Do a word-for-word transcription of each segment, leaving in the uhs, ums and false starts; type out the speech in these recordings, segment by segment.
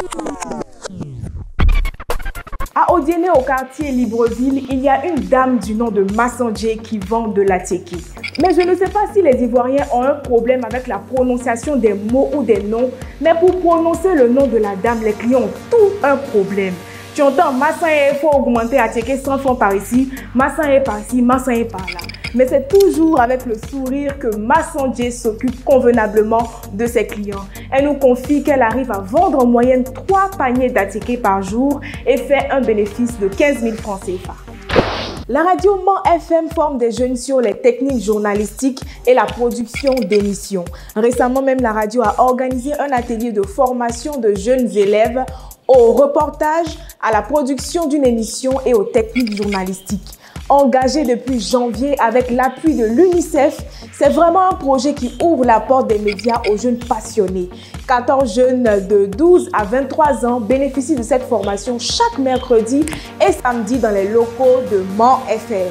À Odiéné, au quartier Libreville, il y a une dame du nom de Massandjé qui vend de l'attiéké. Mais je ne sais pas si les Ivoiriens ont un problème avec la prononciation des mots ou des noms, mais pour prononcer le nom de la dame, les clients ont tout un problème. Tu entends Massanjé, il faut augmenter attiéké cent francs par ici, Massanjé par ici, Massanjé par là. Mais c'est toujours avec le sourire que Massandjé s'occupe convenablement de ses clients. Elle nous confie qu'elle arrive à vendre en moyenne trois paniers d'attiéké par jour et fait un bénéfice de quinze mille francs C F A. La radio Mans F M forme des jeunes sur les techniques journalistiques et la production d'émissions. Récemment même, la radio a organisé un atelier de formation de jeunes élèves au reportage, à la production d'une émission et aux techniques journalistiques. Engagé depuis janvier avec l'appui de l'UNICEF, c'est vraiment un projet qui ouvre la porte des médias aux jeunes passionnés. quatorze jeunes de douze à vingt-trois ans bénéficient de cette formation chaque mercredi et samedi dans les locaux de Mans F M.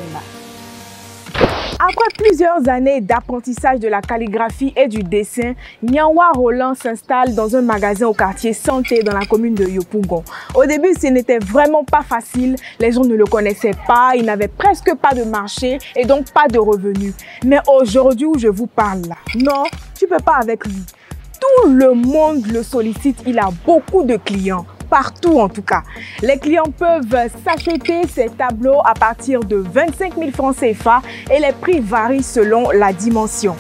Après plusieurs années d'apprentissage de la calligraphie et du dessin, Nyanwa Roland s'installe dans un magasin au quartier Santé dans la commune de Yopougon. Au début, ce n'était vraiment pas facile, les gens ne le connaissaient pas, il n'avait presque pas de marché et donc pas de revenus. Mais aujourd'hui où je vous parle là, non, tu ne peux pas avec lui. Tout le monde le sollicite, il a beaucoup de clients. Partout en tout cas. Les clients peuvent s'acheter ces tableaux à partir de vingt-cinq mille francs C F A et les prix varient selon la dimension.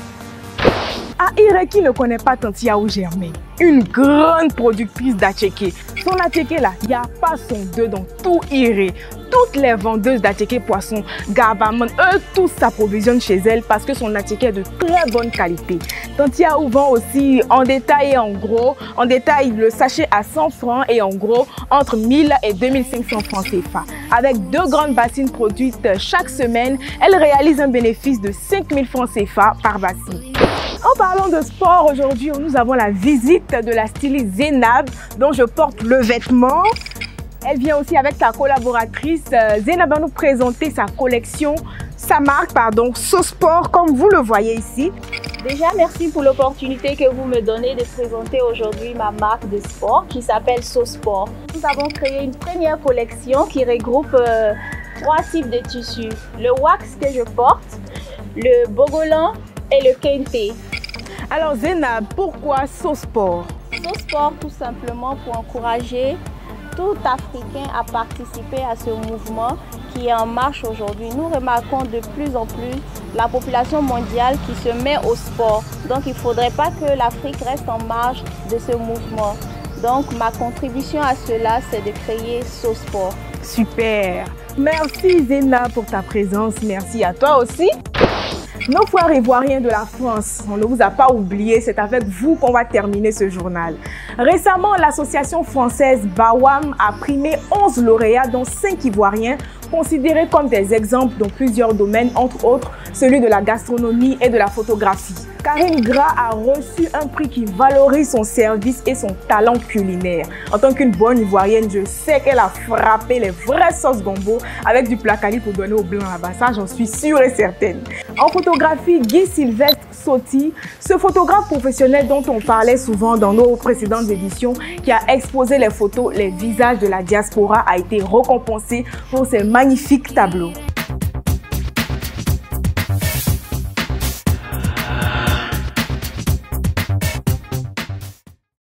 À Iré, qui ne connaît pas Tanti Yaou Germain, une grande productrice d'attiéké. Son attiéké là, il n'y a pas son deux dans tout Iré. Toutes les vendeuses d'attiéké poisson, Garbaman, eux tous s'approvisionnent chez elle parce que son attiéké est de très bonne qualité. Tanti Yaou vend aussi en détail et en gros. En détail, le sachet à cent francs et en gros entre mille et deux mille cinq cents francs C F A. Avec deux grandes bassines produites chaque semaine, elle réalise un bénéfice de cinq mille francs C F A par bassine. En parlant de sport, aujourd'hui, nous avons la visite de la styliste Zénab, dont je porte le vêtement. Elle vient aussi avec sa collaboratrice. Zénab va nous présenter sa collection, sa marque, pardon, SoSport, comme vous le voyez ici. Déjà, merci pour l'opportunité que vous me donnez de présenter aujourd'hui ma marque de sport qui s'appelle SoSport. Nous avons créé une première collection qui regroupe euh, trois types de tissus. Le wax que je porte, le bogolan et le kente. Alors Zénab, pourquoi SoSport? SoSport tout simplement pour encourager tout Africain à participer à ce mouvement qui est en marche aujourd'hui. Nous remarquons de plus en plus la population mondiale qui se met au sport. Donc il ne faudrait pas que l'Afrique reste en marge de ce mouvement. Donc ma contribution à cela, c'est de créer SoSport. Super! Merci Zénab pour ta présence. Merci à toi aussi. Nos frères ivoiriens de la France, on ne vous a pas oublié, c'est avec vous qu'on va terminer ce journal. Récemment, l'association française Bawam a primé onze lauréats, dont cinq ivoiriens, considérés comme des exemples dans plusieurs domaines, entre autres celui de la gastronomie et de la photographie. Karine Gras a reçu un prix qui valorise son service et son talent culinaire. En tant qu'une bonne ivoirienne, je sais qu'elle a frappé les vraies sauces gombo avec du placali pour donner au blanc là-bas. Ça, j'en suis sûre et certaine. En photographie, Guy Sylvestre Sauty, ce photographe professionnel dont on parlait souvent dans nos précédentes éditions, qui a exposé les photos, les visages de la diaspora, a été récompensé pour ses magnifiques tableaux.